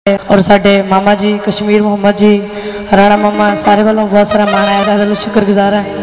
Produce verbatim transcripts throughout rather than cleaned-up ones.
और साडे मामा जी कश्मीर मोहम्मद जी राणा मामा सारे वालों बहुत सारा मान आया, शुक्रगुजार है।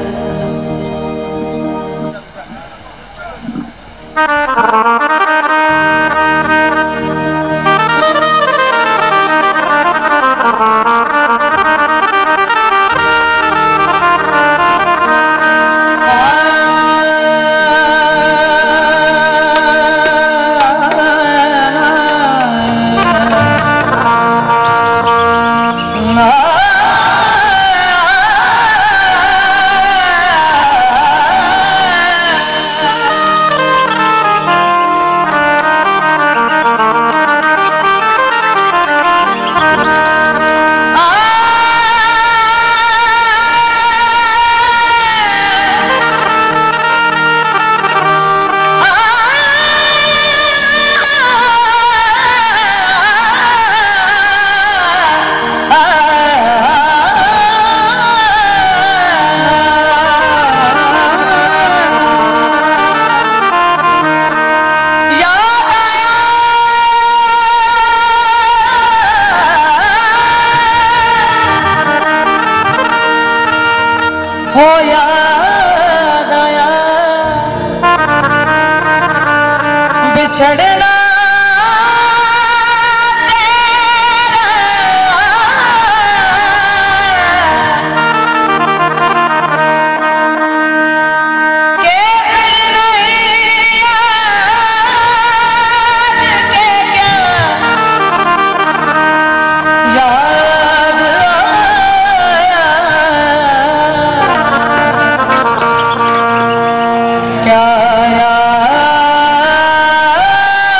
हो याद आया बिछड़ना क्या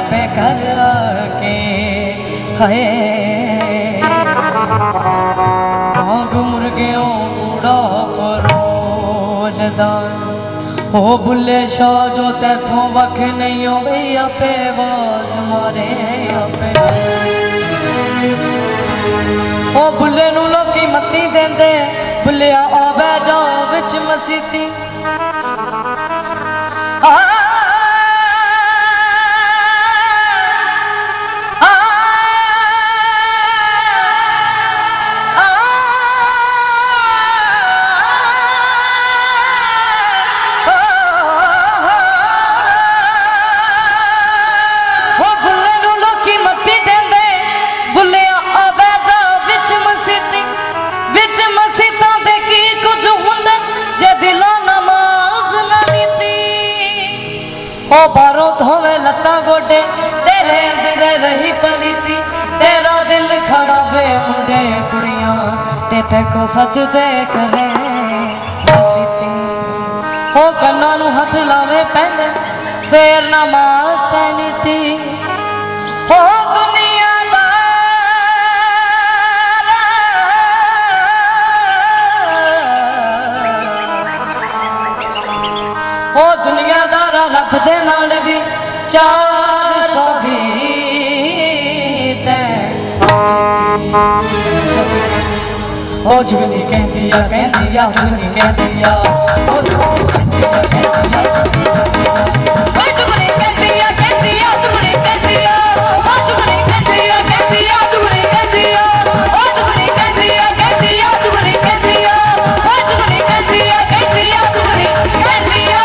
पे घर आके हाय भांग मुर्गियों बूढ़ा फरोलदा ओ बुले शाह जो तैथों वख नहीं हो गई आपे आवाज मारे आपे ओ बुले नू लोकी मत्ती देंदे बुलिया आवे जाओ विच मसीती ओ बारों धोवे लत्ता गोडे तेरे अंदर रही पली थी तेरा दिल खड़ा वे मुंडे कुड़ियां ते ते को सच दे करे हसीती ओ कन्ना नू हथ लावे पहले फेर नमाज तैनी थी ओ दुनिया ओ दुनियादारा रब दे नाल भी चार सौ भी ओ जुगनी कहंदिया कहंदिया जुगनी कहंदिया ओ जुगनी कहंदिया ओ जुगनी कहंदिया कहंदिया जुगनी कहंदिया ओ जुगनी कहंदिया कहंदिया जुगनी कहंदिया ओ जुगनी कहंदिया कहंदिया जुगनी कहंदिया ओ जुगनी कहंदिया कहंदिया जुगनी कहंदिया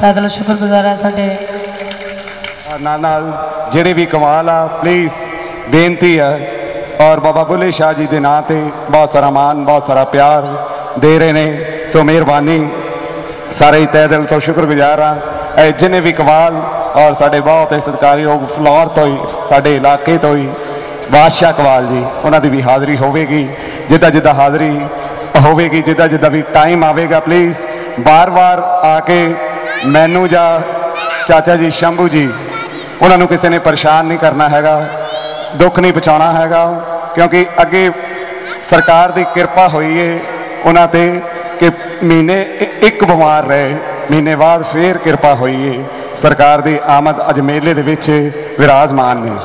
ਤਹਿ ਦਿਲੋਂ ਸ਼ੁਕਰਗੁਜ਼ਾਰ ਹੈ ਸਾਡੇ ਨਾਲ ਨਾਲ ਜਿਹੜੇ ਵੀ ਕਮਾਲ ਆ ਪਲੀਜ਼ ਬੇਨਤੀ ਹੈ ਔਰ ਬਾਬਾ ਬੁੱਲੇ ਸ਼ਾਹ ਜੀ ਦੇ ਨਾਂ ਤੇ ਬਹੁਤ ਸਾਰਾ ਮਾਨ ਬਹੁਤ ਸਾਰਾ ਪਿਆਰ ਦੇ ਰਹੇ ਨੇ ਸੋ ਮਿਹਰਬਾਨੀ ਸਾਰੇ ਹੀ ਤਹਿ ਦਿਲ ਤੋਂ ਸ਼ੁਕਰਗੁਜ਼ਾਰ ਹਾਂ ਇਹ ਜਿੰਨੇ ਵੀ ਕਮਾਲ ਔਰ ਸਾਡੇ ਬਹੁਤ ਹੀ ਸਤਿਕਾਰਯੋਗ ਫਲੋਰ ਤੋਂ ਹੀ ਸਾਡੇ ਇਲਾਕੇ ਤੋਂ ਹੀ ਬਾਦਸ਼ਾਹ ਕਵਾਲ ਜੀ ਉਹਨਾਂ ਦੀ ਵੀ ਹਾਜ਼ਰੀ ਹੋਵੇਗੀ ਜਿੱਦਾਂ ਜਿੱਦਾਂ ਹਾਜ਼ਰੀ ਹੋਵੇਗੀ ਜਿੱਦਾਂ ਜਿੱਦਾਂ ਵੀ ਟਾਈਮ ਆਵੇਗਾ ਪਲੀਜ਼ ਬਾਰ-ਬਾਰ ਆ ਕੇ ਮੈਨੂੰ ਜਾਂ ਚਾਚਾ ਜੀ ਸ਼ੰਭੂ ਜੀ ਉਹਨਾਂ ਨੂੰ ਕਿਸੇ ਨੇ ਪਰੇਸ਼ਾਨ ਨਹੀਂ ਕਰਨਾ ਹੈਗਾ ਦੁੱਖ ਨਹੀਂ ਪਹੁੰਚਾਉਣਾ ਹੈਗਾ ਕਿਉਂਕਿ ਅੱਗੇ ਸਰਕਾਰ ਦੀ ਕਿਰਪਾ ਹੋਈ ਹੈ ਉਹਨਾਂ ਤੇ ਕਿ ਮਹੀਨੇ ਇੱਕ ਬਿਮਾਰ ਰਹੇ ਮਹੀਨੇ ਬਾਅਦ ਫੇਰ ਕਿਰਪਾ ਹੋਈ ਹੈ ਸਰਕਾਰ ਦੀ ਆਮਦ ਅੱਜ ਮੇਲੇ ਦੇ ਵਿੱਚ ਵਿਰਾਜਮਾਨ ਨੇ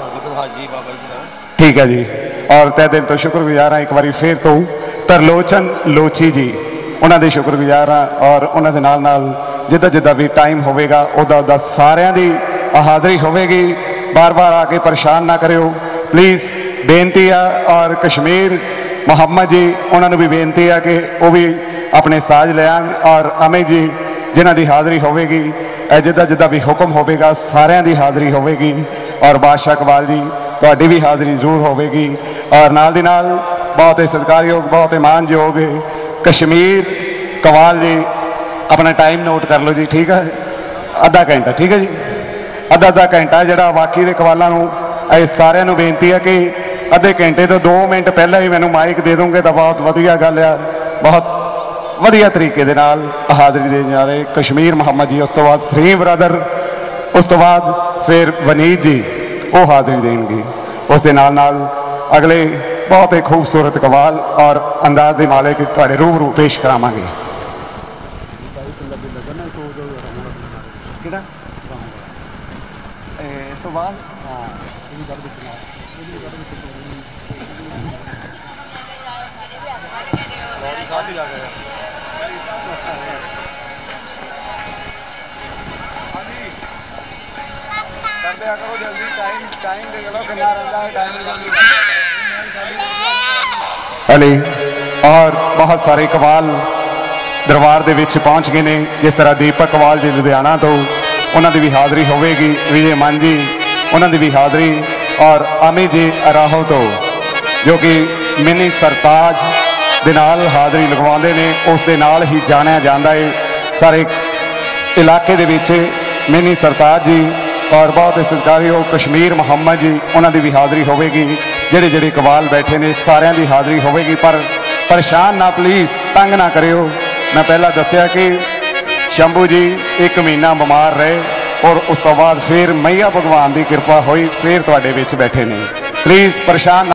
ਠੀਕ ਹੈ ਜੀ ਔਰ ਤਹਿ ਦਿਲ ਤੋਂ ਸ਼ੁਕਰਗੁਜ਼ਾਰ ਹਾਂ ਇੱਕ ਵਾਰੀ ਫੇਰ ਤੋਂ ਤਰਲੋਚਨ ਲੋਚੀ ਜੀ ਉਹਨਾਂ ਦੇ ਸ਼ੁਕਰਗੁਜ਼ਾਰ ਹਾਂ ਔਰ ਉਹਨਾਂ ਦੇ ਨਾਲ ਨਾਲ ਜਿੱਦਾਂ ਜਿੱਦਾਂ ਵੀ ਟਾਈਮ ਹੋਵੇਗਾ ਉੱਦਾਂ ਉੱਦਾਂ ਸਾਰਿਆਂ ਦੀ ਹਾਜ਼ਰੀ ਹੋਵੇਗੀ ਬਾਰ ਬਾਰ ਆ ਕੇ ਪਰੇਸ਼ਾਨ ਨਾ ਕਰਿਓ ਪਲੀਜ਼ ਬੇਨਤੀ ਆ ਔਰ ਕਸ਼ਮੀਰ ਮੁਹੰਮਦ ਜੀ ਉਹਨਾਂ ਨੂੰ ਵੀ ਬੇਨਤੀ ਆ ਕਿ ਉਹ ਵੀ ਆਪਣੇ ਸਾਜ਼ ਲਿਆਣ ਔਰ ਅਮੇ ਜੀ ਜਿਨ੍ਹਾਂ ਦੀ ਹਾਜ਼ਰੀ ਹੋਵੇਗੀ ਜਿੱਦਾਂ ਜਿੱਦਾਂ ਵੀ ਹੁਕਮ ਹੋਵੇਗਾ ਸਾਰਿਆਂ ਦੀ ਹਾਜ਼ਰੀ ਹੋਵੇਗੀ ਔਰ ਬਾਦਸ਼ਾਹ ਕਵਾਲ ਜੀ ਤੁਹਾਡੀ ਵੀ ਹਾਜ਼ਰੀ ਜ਼ਰੂਰ ਹੋਵੇਗੀ ਔਰ ਨਾਲ ਦੀ ਨਾਲ ਬਹੁਤ ਹੀ ਸਤਿਕਾਰਯੋਗ ਬਹੁਤ ਹੀ ਮਾਨਯੋਗ ਕਸ਼ਮੀਰ ਕਵਾਲ ਜੀ अपना टाइम नोट कर लो जी ठीक है अद्धा घंटा ठीक है जी अद्धा अद्धा घंटा जोड़ा बाकी के कवालों ये सारे बेनती है कि अद्धे घंटे तो दो मिनट पहले ही मैंने माइक दे दूंगे तो बहुत वधिया गल है बहुत वधिया तरीके दे नाल हाज़री देने जा रहे कश्मीर मुहम्मद जी उस तो बाद थ्री ब्रदर उस तो बाद फिर वनीत जी वो हाज़री देंगे उस दे नाल नाल अगले बहुत ही खूबसूरत कवाल और अंदाज के मालिक तुहाडे रूबरू पेश करावांगे अली और बहुत सारे कवाल दरबार दे विच पहुंच गए ने जिस तरह दीपक कवाल जी लुधियाना तो उन्होंने भी हाज़री होगी विजय मान जी उन्होंने भी हाज़री और अमी जी अराहो तो जो कि मिनी सरताज दे नाल हाज़री लगवाते हैं उस दे नाल ही जानिया जाता है सारे इलाके दे विच मिनी सरताज जी और बहुत ही सत्कारयोग कश्मीर मुहम्मद जी उन्होंने भी हाज़री होगी जेडे जेडे कवाल बैठे ने सारिਆਂ ਦੀ हाज़री होगी पर परेशान ना प्लीज़ तंग ना करियो मैं पहला दसिया कि शंभू जी एक महीना बीमार रहे और उस तो बाद फिर मैया भगवान की कृपा हुई फिर तुहाडे विच बैठे ने प्लीज़ परेशान